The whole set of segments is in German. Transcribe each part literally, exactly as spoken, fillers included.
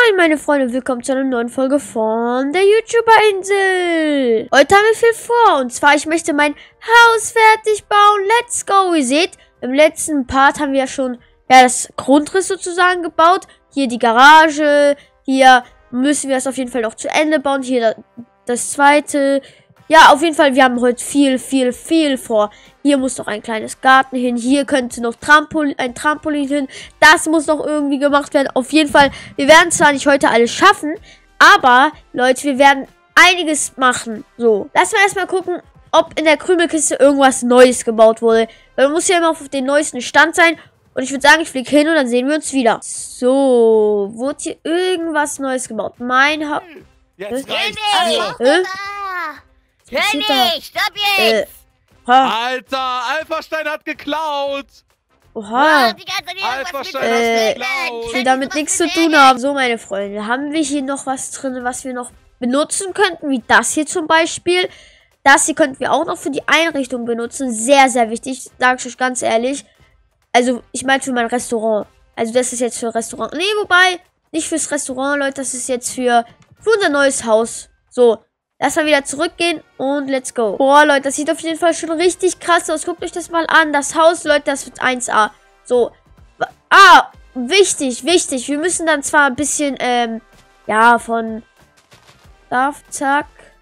Moin meine Freunde, willkommen zu einer neuen Folge von der YouTuber-Insel. Heute haben wir viel vor und zwar, ich möchte mein Haus fertig bauen. Let's go! Ihr seht, im letzten Part haben wir ja schon ja, das Grundriss sozusagen gebaut. Hier die Garage, hier müssen wir es auf jeden Fall noch zu Ende bauen. Hier das zweite. Ja, auf jeden Fall, wir haben heute viel, viel, viel vor. Hier muss noch ein kleines Garten hin. Hier könnte noch Trampol ein Trampolin hin. Das muss noch irgendwie gemacht werden. Auf jeden Fall, wir werden zwar nicht heute alles schaffen, aber, Leute, wir werden einiges machen. So, lass mal erstmal gucken, ob in der Krümelkiste irgendwas Neues gebaut wurde. Weil man muss ja immer auf den neuesten Stand sein. Und ich würde sagen, ich fliege hin und dann sehen wir uns wieder. So, wurde hier irgendwas Neues gebaut? Mein Haus... Jetzt Hä? reicht's. Hä? Hör nicht, stopp Äh, jetzt! ha, Alter, Alphastein hat geklaut. oha. Die ganze Zeit irgendwas Alphastein mit- hat Äh, geklaut. Ich will damit nichts zu tun haben. So, meine Freunde, haben wir hier noch was drin, was wir noch benutzen könnten, wie das hier zum Beispiel. Das hier könnten wir auch noch für die Einrichtung benutzen. Sehr, sehr wichtig, sage ich euch ganz ehrlich. Also, ich meine für mein Restaurant. Also, das ist jetzt für Restaurant. Nee, wobei, nicht fürs Restaurant, Leute. Das ist jetzt für, für unser neues Haus. So, lass mal wieder zurückgehen und let's go. Boah, Leute, das sieht auf jeden Fall schon richtig krass aus. Guckt euch das mal an. Das Haus, Leute, das wird eins A. So, ah, wichtig, wichtig. Wir müssen dann zwar ein bisschen, ähm, ja, von, da, zack.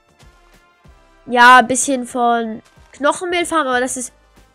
Ja, ein bisschen von Knochenmehl farmen, aber das ist...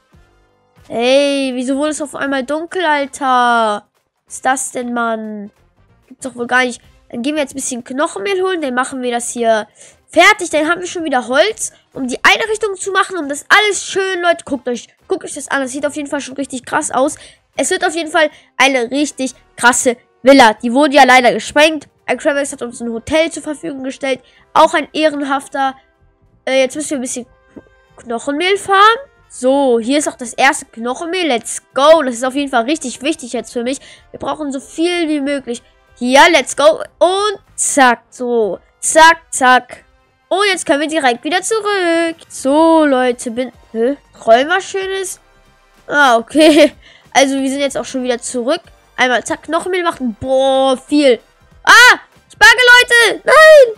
Ey, wieso wurde es auf einmal dunkel, Alter? Was ist das denn, Mann? Gibt's doch wohl gar nicht. Dann gehen wir jetzt ein bisschen Knochenmehl holen, dann machen wir das hier fertig. Dann haben wir schon wieder Holz, um die Einrichtung zu machen, um das alles schön, Leute. Guckt euch, guckt euch das an. Das sieht auf jeden Fall schon richtig krass aus. Es wird auf jeden Fall eine richtig krasse Villa. Die wurde ja leider gesprengt. iCravex hat uns ein Hotel zur Verfügung gestellt. Auch ein ehrenhafter. Äh, jetzt müssen wir ein bisschen Knochenmehl farmen. So, hier ist auch das erste Knochenmehl. Let's go. Das ist auf jeden Fall richtig wichtig jetzt für mich. Wir brauchen so viel wie möglich. Hier, let's go. Und zack. So, zack, zack. Und jetzt können wir direkt wieder zurück. So, Leute, bin... Hä? Träum was Schönes? Ah, okay. Also, wir sind jetzt auch schon wieder zurück. Einmal, zack, Knochenmehl machen. Boah, viel. Ah, ich backe, Leute. Nein.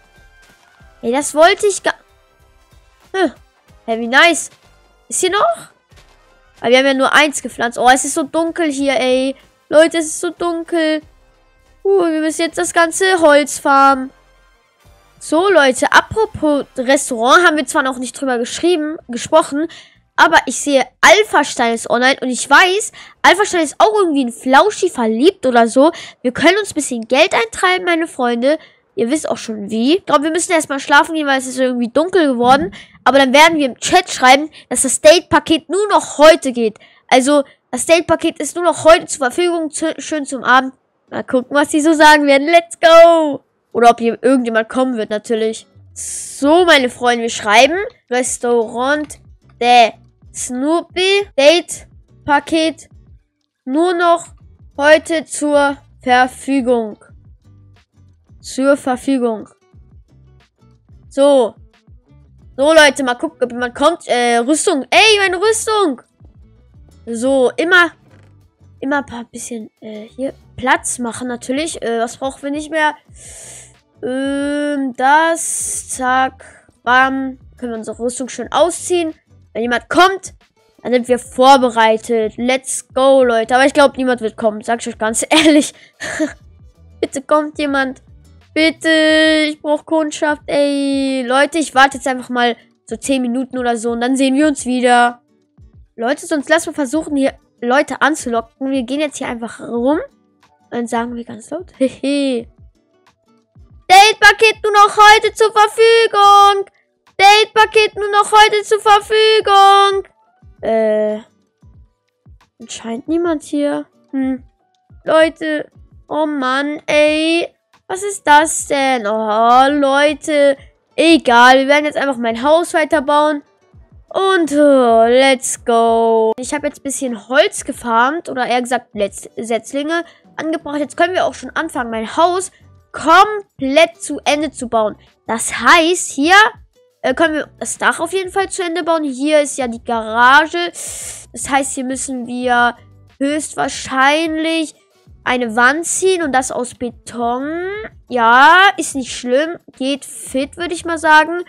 Ey, das wollte ich gar... Hm. Hey, wie nice. Ist hier noch? Aber wir haben ja nur eins gepflanzt. Oh, es ist so dunkel hier, ey. Leute, es ist so dunkel. Uh, wir müssen jetzt das ganze Holz farmen. So, Leute, apropos Restaurant, haben wir zwar noch nicht drüber geschrieben, gesprochen, aber ich sehe, Alphastein ist online und ich weiß, Alphastein ist auch irgendwie in Flauschi verliebt oder so. Wir können uns ein bisschen Geld eintreiben, meine Freunde. Ihr wisst auch schon wie. Ich glaube, wir müssen erstmal schlafen gehen, weil es ist irgendwie dunkel geworden. Aber dann werden wir im Chat schreiben, dass das Date-Paket nur noch heute geht. Also, das Date-Paket ist nur noch heute zur Verfügung, zu, schön zum Abend. Mal gucken, was die so sagen werden. Let's go! Oder ob hier irgendjemand kommen wird, natürlich. So, meine Freunde, wir schreiben Restaurant der Snoopy Date-Paket nur noch heute zur Verfügung. Zur Verfügung. So. So, Leute, mal gucken, ob jemand kommt. Äh, Rüstung. Ey, meine Rüstung. So, immer, immer ein paar bisschen, äh, hier Platz machen, natürlich. Äh, was brauchen wir nicht mehr? Ähm, das, zack, bam. Können wir unsere Rüstung schön ausziehen. Wenn jemand kommt, dann sind wir vorbereitet. Let's go, Leute. Aber ich glaube, niemand wird kommen, sag ich euch ganz ehrlich. Bitte kommt jemand. Bitte, ich brauche Kundschaft, ey. Leute, ich warte jetzt einfach mal so zehn Minuten oder so und dann sehen wir uns wieder. Leute, sonst lassen wir versuchen, hier Leute anzulocken. Wir gehen jetzt hier einfach rum und dann sagen wir ganz laut, hehe. Date-Paket nur noch heute zur Verfügung. Date-Paket nur noch heute zur Verfügung. Äh, anscheinend niemand hier. Hm, Leute, oh Mann, ey. Was ist das denn? Oh, Leute. Egal, wir werden jetzt einfach mein Haus weiterbauen. Und oh, let's go. Ich habe jetzt ein bisschen Holz gefarmt. Oder eher gesagt Letz Setzlinge angebracht. Jetzt können wir auch schon anfangen, mein Haus komplett zu Ende zu bauen. Das heißt, hier äh, können wir das Dach auf jeden Fall zu Ende bauen. Hier ist ja die Garage. Das heißt, hier müssen wir höchstwahrscheinlich eine Wand ziehen und das aus Beton. Ja, ist nicht schlimm. Geht fit, würde ich mal sagen.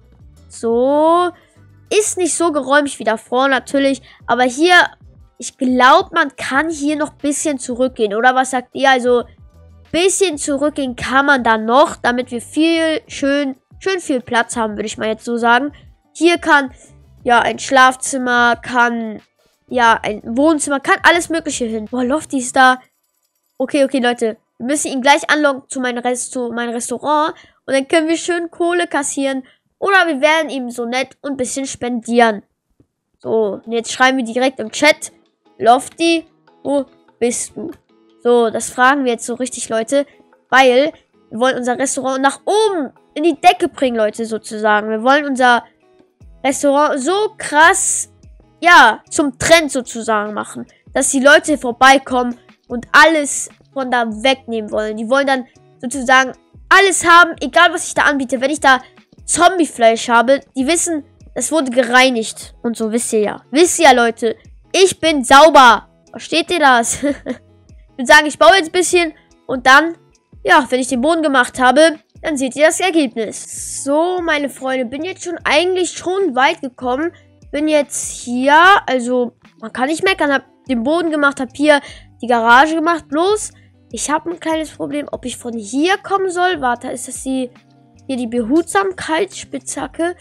So. Ist nicht so geräumig wie davor natürlich. Aber hier, ich glaube, man kann hier noch ein bisschen zurückgehen. Oder was sagt ihr? Also, ein bisschen zurückgehen kann man dann noch, damit wir viel, schön, schön viel Platz haben, würde ich mal jetzt so sagen. Hier kann, ja, ein Schlafzimmer, kann, ja, ein Wohnzimmer, kann alles Mögliche hin. Boah, Lofty ist da. Okay, okay, Leute. Wir müssen ihn gleich anlocken zu meinem, Rest, zu meinem Restaurant. Und dann können wir schön Kohle kassieren. Oder wir werden ihm so nett und ein bisschen spendieren. So, und jetzt schreiben wir direkt im Chat. Lofty, wo bist du? So, das fragen wir jetzt so richtig, Leute. Weil wir wollen unser Restaurant nach oben in die Decke bringen, Leute, sozusagen. Wir wollen unser Restaurant so krass, ja, zum Trend sozusagen machen. Dass die Leute vorbeikommen und alles von da wegnehmen wollen. Die wollen dann sozusagen alles haben, egal was ich da anbiete. Wenn ich da Zombiefleisch habe, die wissen, es wurde gereinigt. Und so, wisst ihr ja. Wisst ihr ja, Leute, ich bin sauber. Versteht ihr das? Ich würde sagen, ich baue jetzt ein bisschen und dann, ja, wenn ich den Boden gemacht habe, dann seht ihr das Ergebnis. So, meine Freunde, bin jetzt schon eigentlich schon weit gekommen. Bin jetzt hier, also, man kann nicht meckern, hab den Boden gemacht, hab hier die Garage gemacht. Bloß, ich habe ein kleines Problem, ob ich von hier kommen soll. Warte, ist das die... Hier die Behutsamkeitsspitzhacke.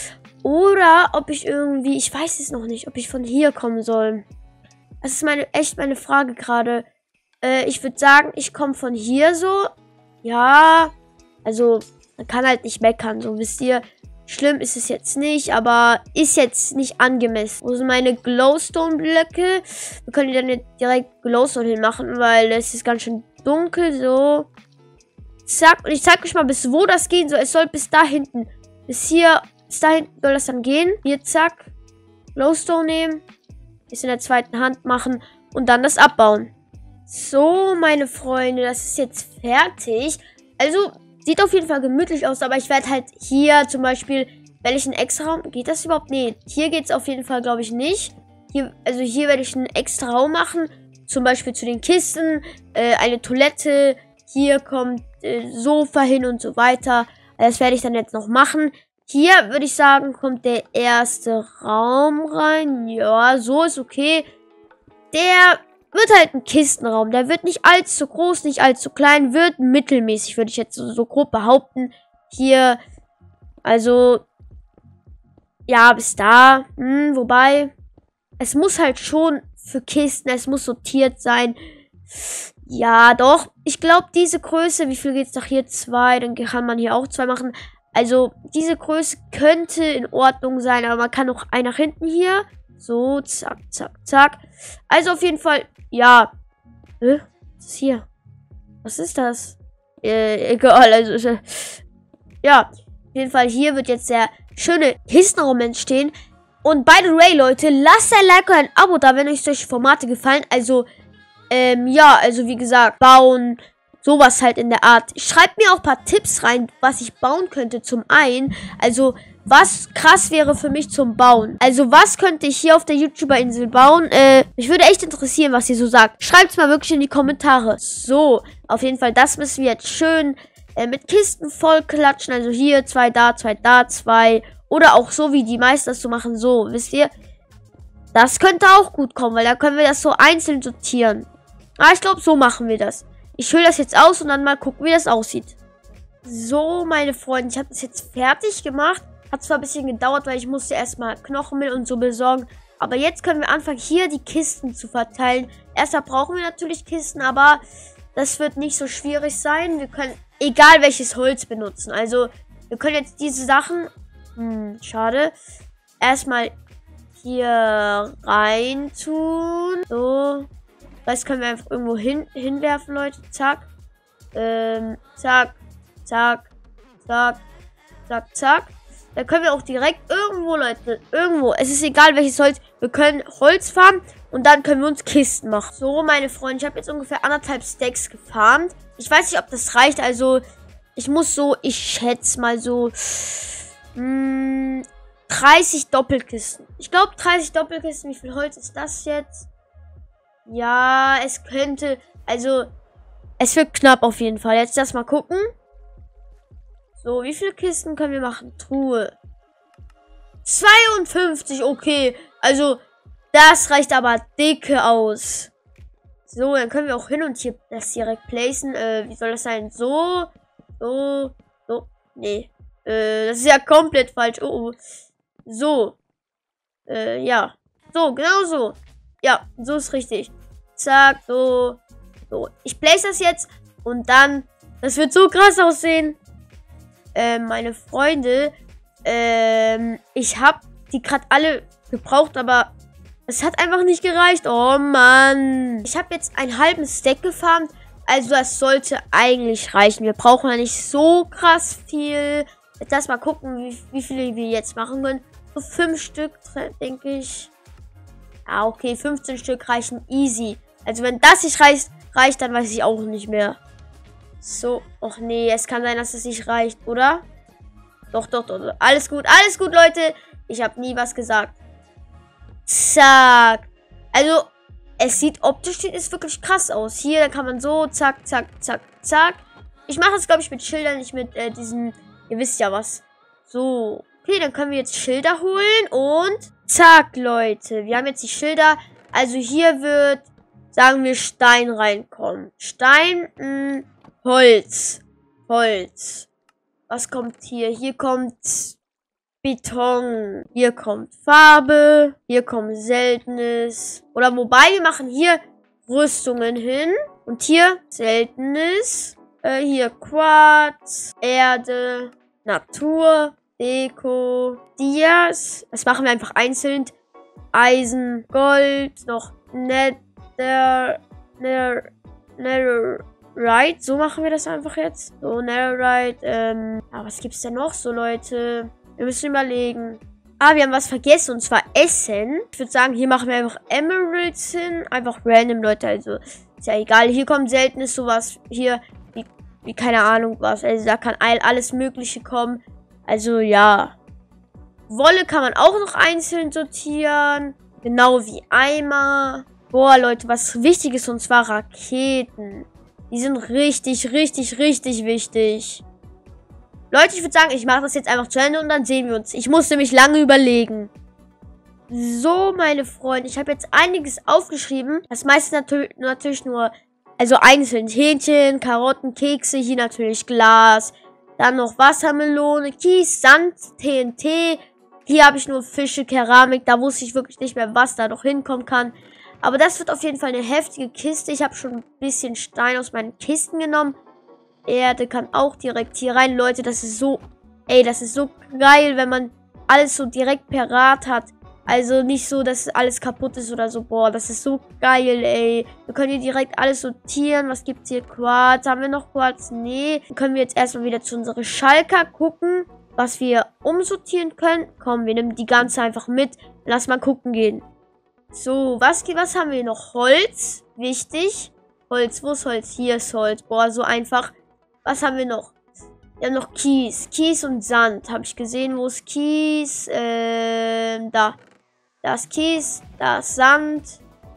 Oder ob ich irgendwie... Ich weiß es noch nicht, ob ich von hier kommen soll. Das ist meine echt meine Frage gerade. Äh, ich würde sagen, ich komme von hier so. Ja. Also, man kann halt nicht meckern, so wisst ihr. Schlimm ist es jetzt nicht, aber ist jetzt nicht angemessen. Wo sind meine Glowstone-Blöcke? Wir können die dann nicht direkt Glowstone hinmachen, weil es ist ganz schön dunkel, so... Zack, und ich zeige euch mal, bis wo das gehen soll. Es soll bis da hinten. Bis hier, bis da hinten soll das dann gehen. Hier, zack. Glowstone nehmen. Ist in der zweiten Hand machen. Und dann das abbauen. So, meine Freunde, das ist jetzt fertig. Also, sieht auf jeden Fall gemütlich aus. Aber ich werde halt hier zum Beispiel, wenn ich einen extra Raum... Geht das überhaupt? Nee, hier geht es auf jeden Fall, glaube ich, nicht. Hier, also hier werde ich einen extra Raum machen. Zum Beispiel zu den Kisten. Äh, eine Toilette. Hier kommt Sofa hin und so weiter. Das werde ich dann jetzt noch machen. Hier würde ich sagen, kommt der erste Raum rein. Ja, so ist okay. Der wird halt ein Kistenraum. Der wird nicht allzu groß, nicht allzu klein. Wird mittelmäßig, würde ich jetzt so, so grob behaupten. Hier, also, ja, bis da. Hm, wobei, es muss halt schon für Kisten, es muss sortiert sein. Ja, doch. Ich glaube, diese Größe, wie viel geht es doch hier? Zwei, dann kann man hier auch zwei machen. Also, diese Größe könnte in Ordnung sein, aber man kann auch ein nach hinten hier. So, zack, zack, zack. Also auf jeden Fall, ja. Hä? Was ist hier? Was ist das? Äh, egal, also, äh, ja. Auf jeden Fall, hier wird jetzt der schöne Kistenraum entstehen. Und by the way, Leute, lasst ein Like und ein Abo da, wenn euch solche Formate gefallen. Also, Ähm, ja, also wie gesagt, bauen, sowas halt in der Art. Schreibt mir auch ein paar Tipps rein, was ich bauen könnte zum einen. Also, was krass wäre für mich zum Bauen. Also, was könnte ich hier auf der YouTuber-Insel bauen? Äh, mich würde echt interessieren, was ihr so sagt. Schreibt es mal wirklich in die Kommentare. So, auf jeden Fall, das müssen wir jetzt schön äh, mit Kisten voll klatschen. Also hier, zwei da, zwei da, zwei. Oder auch so, wie die meisten das so machen. So, wisst ihr? Das könnte auch gut kommen, weil da können wir das so einzeln sortieren. Ah, ich glaube, so machen wir das. Ich hülle das jetzt aus und dann mal gucken, wie das aussieht. So, meine Freunde, ich habe das jetzt fertig gemacht. Hat zwar ein bisschen gedauert, weil ich musste erstmal Knochenmehl und so besorgen. Aber jetzt können wir anfangen, hier die Kisten zu verteilen. Erstmal brauchen wir natürlich Kisten, aber das wird nicht so schwierig sein. Wir können, egal welches Holz benutzen. Also, wir können jetzt diese Sachen... Hm, schade. Erstmal hier rein tun. So... Das können wir einfach irgendwo hin, hinwerfen, Leute. Zack. Ähm, zack. Zack. Zack. Zack, zack. Da können wir auch direkt irgendwo, Leute. Irgendwo. Es ist egal, welches Holz. Wir können Holz farmen und dann können wir uns Kisten machen. So, meine Freunde. Ich habe jetzt ungefähr anderthalb Stacks gefarmt. Ich weiß nicht, ob das reicht. Also, ich muss so, ich schätze mal so mh, dreißig Doppelkisten. Ich glaube, dreißig Doppelkisten. Wie viel Holz ist das jetzt? Ja, es könnte, also Es wird knapp auf jeden Fall. Jetzt das mal gucken. So, wie viele Kisten können wir machen? Truhe. zweiundfünfzig, okay. Also, das reicht aber dicke aus. So, dann können wir auch hin und hier das direkt placen. Äh, wie soll das sein? So, so, so. Nee. Äh, das ist ja komplett falsch. Oh, oh. So. Äh, ja. So, genau so. Ja, so ist richtig. Zack, so. So. Ich place das jetzt und dann. Das wird so krass aussehen. Äh, meine Freunde. Ähm, ich habe die gerade alle gebraucht, aber es hat einfach nicht gereicht. Oh Mann. Ich habe jetzt einen halben Stack gefarmt. Also das sollte eigentlich reichen. Wir brauchen ja nicht so krass viel. Jetzt lass mal gucken, wie, wie viele wir jetzt machen können. So fünf Stück, denke ich. Ah, okay, fünfzehn Stück reichen easy. Also wenn das nicht reicht, reicht, dann weiß ich auch nicht mehr. So, och nee, es kann sein, dass es nicht reicht, oder? Doch, doch, doch, doch. Alles gut, alles gut, Leute. Ich habe nie was gesagt. Zack. Also, es sieht optisch sieht es wirklich krass aus. Hier, da kann man so, zack, zack, zack, zack. Ich mache das, glaube ich, mit Schildern, nicht mit äh, diesen, ihr wisst ja was. So, okay, dann können wir jetzt Schilder holen und zack, Leute. Wir haben jetzt die Schilder. Also hier wird, sagen wir, Stein reinkommen. Stein, mh, Holz. Holz. Was kommt hier? Hier kommt Beton. Hier kommt Farbe. Hier kommt Seltenes. Oder wobei, wir machen hier Rüstungen hin. Und hier Seltenes. Äh, hier Quarz. Erde. Natur. Deko. Dias. Das machen wir einfach einzeln. Eisen. Gold. Noch Nether. Nether. Netherite. So machen wir das einfach jetzt. So, Netherite. Ähm. Aber was gibt's denn noch so, Leute? Wir müssen überlegen. Ah, wir haben was vergessen. Und zwar Essen. Ich würde sagen, hier machen wir einfach Emeralds hin. Einfach random, Leute. Also, ist ja egal. Hier kommt seltenes sowas. Hier, wie, wie keine Ahnung was. Also, da kann alles Mögliche kommen. Also, ja. Wolle kann man auch noch einzeln sortieren. Genau wie Eimer. Boah, Leute, was wichtig ist. Und zwar Raketen. Die sind richtig, richtig, richtig wichtig. Leute, ich würde sagen, ich mache das jetzt einfach zu Ende und dann sehen wir uns. Ich musste mich lange überlegen. So, meine Freunde, ich habe jetzt einiges aufgeschrieben. Das meiste natür natürlich nur, also einzeln Hähnchen, Karotten, Kekse, hier natürlich Glas. Dann noch Wassermelone, Kies, Sand, T N T. Hier habe ich nur Fische, Keramik. Da wusste ich wirklich nicht mehr, was da noch hinkommen kann. Aber das wird auf jeden Fall eine heftige Kiste. Ich habe schon ein bisschen Stein aus meinen Kisten genommen. Erde kann auch direkt hier rein. Leute, das ist so, ey, das ist so geil, wenn man alles so direkt parat hat. Also nicht so, dass alles kaputt ist oder so. Boah, das ist so geil, ey. Wir können hier direkt alles sortieren. Was gibt's hier? Quarz. Haben wir noch Quarz? Nee. Dann können wir jetzt erstmal wieder zu unserer Schalker gucken, was wir umsortieren können. Komm, wir nehmen die ganze einfach mit. Lass mal gucken gehen. So, was, was haben wir noch? Holz. Wichtig. Holz, wo ist Holz? Hier ist Holz. Boah, so einfach. Was haben wir noch? Wir haben noch Kies. Kies und Sand. Habe ich gesehen, wo ist Kies? Ähm, da. Da ist Kies. Da ist Sand.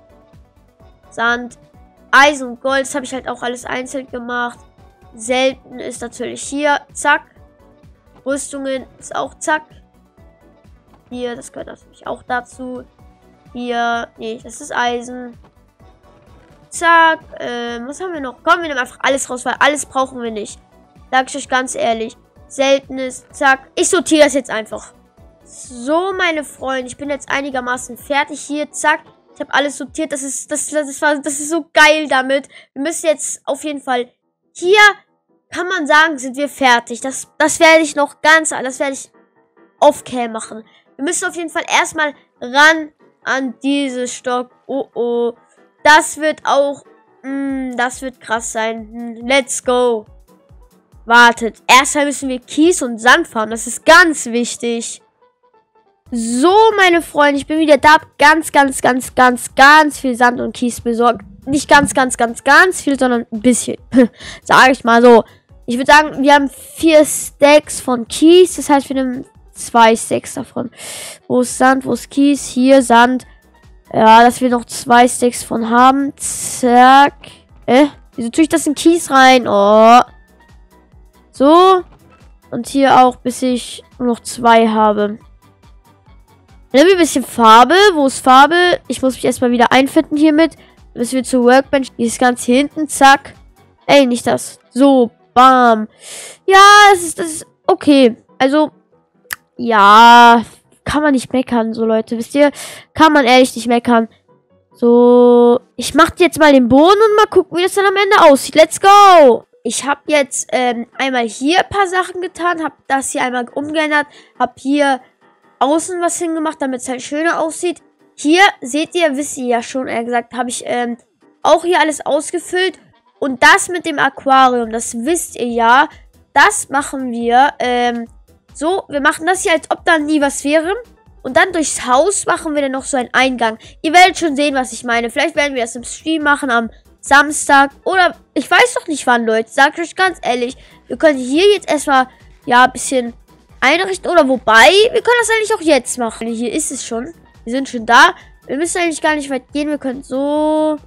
Sand. Eisen und Gold. Das habe ich halt auch alles einzeln gemacht. Selten ist natürlich hier. Zack. Rüstungen ist auch zack. Hier, das gehört natürlich auch dazu. Hier. Nee, das ist Eisen. Zack, ähm, was haben wir noch? Komm, wir nehmen einfach alles raus, weil alles brauchen wir nicht. Sag ich euch ganz ehrlich. Seltenes, zack. Ich sortiere das jetzt einfach. So, meine Freunde, ich bin jetzt einigermaßen fertig hier, zack. Ich habe alles sortiert, das ist, das, das, war, das ist so geil damit. Wir müssen jetzt auf jeden Fall, hier kann man sagen, sind wir fertig. Das, das werde ich noch ganz, das werde ich off-cam machen. Wir müssen auf jeden Fall erstmal ran an dieses Stock. Oh, oh. Das wird auch, mh, das wird krass sein. Let's go. Wartet. Erstmal müssen wir Kies und Sand fahren. Das ist ganz wichtig. So, meine Freunde, ich bin wieder da. Ganz, ganz, ganz, ganz, ganz viel Sand und Kies besorgt. Nicht ganz, ganz, ganz, ganz viel, sondern ein bisschen. Sage ich mal so. Ich würde sagen, wir haben vier Stacks von Kies. Das heißt, wir nehmen zwei Stacks davon. Wo ist Sand? Wo ist Kies? Hier Sand. Ja, dass wir noch zwei Stacks von haben. Zack. Äh? Wieso tue ich das in Kies rein? Oh. So. Und hier auch, bis ich nur noch zwei habe. Dann haben wir ein bisschen Farbe. Wo ist Farbe? Ich muss mich erstmal wieder einfinden hiermit. Dann müssen wir zur Workbench. Die ist ganz hier hinten. Zack. Ey, nicht das. So. Bam. Ja, das ist, das ist okay. Also, ja, kann man nicht meckern, so Leute. Wisst ihr, kann man ehrlich nicht meckern. So, ich mache jetzt mal den Boden und mal gucken, wie das dann am Ende aussieht. Let's go! Ich habe jetzt ähm, einmal hier ein paar Sachen getan, habe das hier einmal umgeändert, habe hier außen was hingemacht, damit es halt schöner aussieht. Hier, seht ihr, wisst ihr ja schon, eher gesagt, habe ich ähm, auch hier alles ausgefüllt. Und das mit dem Aquarium, das wisst ihr ja, das machen wir ähm, so. Wir machen das hier, als ob da nie was wäre. Und dann durchs Haus machen wir dann noch so einen Eingang. Ihr werdet schon sehen, was ich meine. Vielleicht werden wir das im Stream machen am Samstag. Oder ich weiß doch nicht wann, Leute. Sagt euch ganz ehrlich. Wir können hier jetzt erstmal, ja, ein bisschen einrichten. Oder wobei, wir können das eigentlich auch jetzt machen. Hier ist es schon. Wir sind schon da. Wir müssen eigentlich gar nicht weit gehen. Wir können so,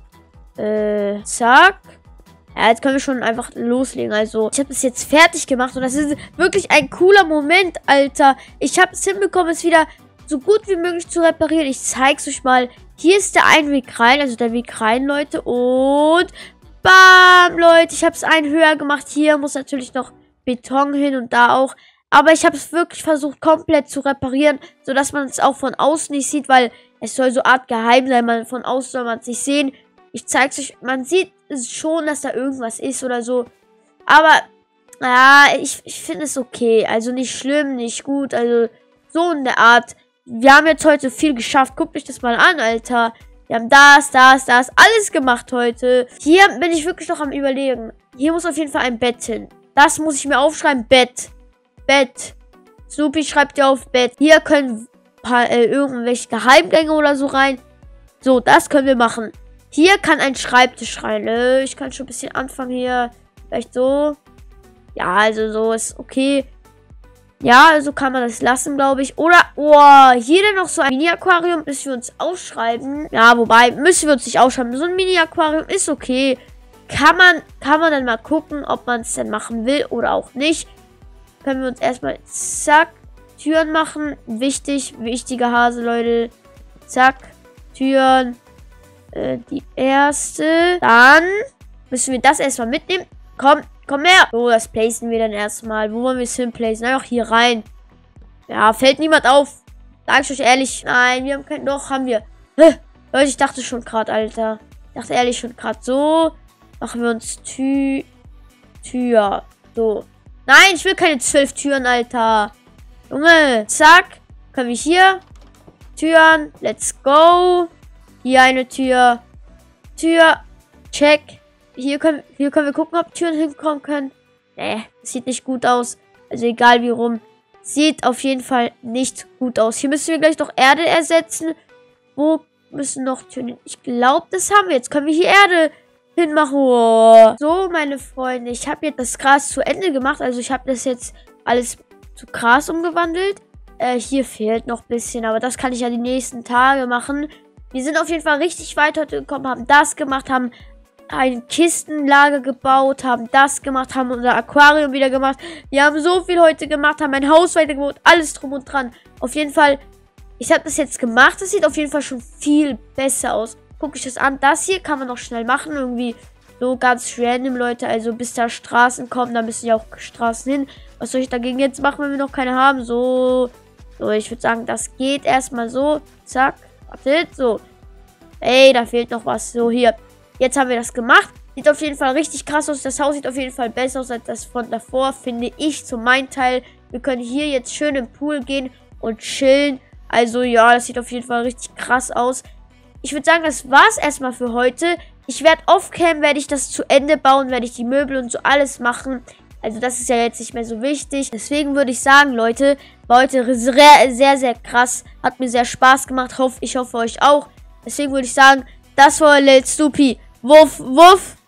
äh, zack. Ja, jetzt können wir schon einfach loslegen. Also, ich habe es jetzt fertig gemacht. Und das ist wirklich ein cooler Moment, Alter. Ich habe es hinbekommen, es wieder so gut wie möglich zu reparieren. Ich zeig's euch mal. Hier ist der Einweg rein. Also der Weg rein, Leute. Und bam, Leute. Ich habe es einen höher gemacht. Hier muss natürlich noch Beton hin und da auch. Aber ich habe es wirklich versucht, komplett zu reparieren. Sodass man es auch von außen nicht sieht. Weil es soll so Art geheim sein. Man, von außen soll man es nicht sehen. Ich zeig's euch. Man sieht es schon, dass da irgendwas ist oder so. Aber, ja, ich, ich finde es okay. Also nicht schlimm, nicht gut. Also so in der Art. Wir haben jetzt heute viel geschafft. Guckt euch das mal an, Alter. Wir haben das, das, das. Alles gemacht heute. Hier bin ich wirklich noch am Überlegen. Hier muss auf jeden Fall ein Bett hin. Das muss ich mir aufschreiben. Bett. Bett. Snoopy schreibt dir auf Bett. Hier können paar, äh, irgendwelche Geheimgänge oder so rein. So, das können wir machen. Hier kann ein Schreibtisch rein. Äh, ich kann schon ein bisschen anfangen hier. Vielleicht so. Ja, also so ist okay. Ja, also kann man das lassen, glaube ich. Oder, oh, hier dann noch so ein Mini-Aquarium, müssen wir uns ausschreiben. Ja, wobei, müssen wir uns nicht ausschreiben. So ein Mini-Aquarium ist okay. Kann man, kann man dann mal gucken, ob man es dann machen will oder auch nicht. Können wir uns erstmal, zack, Türen machen. Wichtig, wichtiger Hase, Leute. Zack, Türen. Äh, die erste. Dann müssen wir das erstmal mitnehmen. Komm. Komm her. So, das placen wir dann erstmal. Wo wollen wir es hinplacen? Einfach hier rein. Ja, fällt niemand auf. Sag ich euch ehrlich. Nein, wir haben kein... Doch, haben wir. Hä? Leute, ich dachte schon gerade, Alter. Ich dachte ehrlich schon gerade so. Machen wir uns Tü... Tür. So. Nein, ich will keine zwölf Türen, Alter. Junge. Zack. Können wir hier. Türen. Let's go. Hier eine Tür. Tür. Check. Hier können, hier können wir gucken, ob Türen hinkommen können. Nee, das sieht nicht gut aus. Also egal wie rum. Sieht auf jeden Fall nicht gut aus. Hier müssen wir gleich noch Erde ersetzen. Wo müssen noch Türen hin? Ich glaube, das haben wir. Jetzt können wir hier Erde hinmachen. Oh. So, meine Freunde. Ich habe jetzt das Gras zu Ende gemacht. Also ich habe das jetzt alles zu Gras umgewandelt. Äh, hier fehlt noch ein bisschen. Aber das kann ich ja die nächsten Tage machen. Wir sind auf jeden Fall richtig weit heute gekommen. Haben das gemacht. Haben ein Kistenlager gebaut, haben das gemacht, haben unser Aquarium wieder gemacht. Wir haben so viel heute gemacht, haben ein Haus weitergebaut, alles drum und dran. Auf jeden Fall, ich habe das jetzt gemacht. Das sieht auf jeden Fall schon viel besser aus. Guckt euch das an. Das hier kann man noch schnell machen. Irgendwie so ganz random, Leute. Also bis da Straßen kommen, da müssen ja auch Straßen hin. Was soll ich dagegen jetzt machen, wenn wir noch keine haben? So, so ich würde sagen, das geht erstmal so. Zack, wartet, so. Ey, da fehlt noch was. So, hier. Jetzt haben wir das gemacht. Sieht auf jeden Fall richtig krass aus. Das Haus sieht auf jeden Fall besser aus als das von davor, finde ich, zu meinem Teil. Wir können hier jetzt schön im Pool gehen und chillen. Also ja, das sieht auf jeden Fall richtig krass aus. Ich würde sagen, das war's erstmal für heute. Ich werde off-cam, werde ich das zu Ende bauen, werde ich die Möbel und so alles machen. Also das ist ja jetzt nicht mehr so wichtig. Deswegen würde ich sagen, Leute, war heute sehr, sehr, sehr krass. Hat mir sehr Spaß gemacht. Ich hoffe euch auch. Deswegen würde ich sagen, das war Lil Snoopy. Wuff, wuff.